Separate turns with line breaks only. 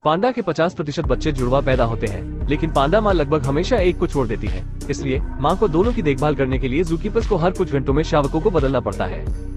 पांडा के 50% बच्चे जुड़वा पैदा होते हैं, लेकिन पांडा माँ लगभग हमेशा एक को छोड़ देती है। इसलिए माँ को दोनों की देखभाल करने के लिए जूकीपर्स को हर कुछ घंटों में शावकों को बदलना पड़ता है।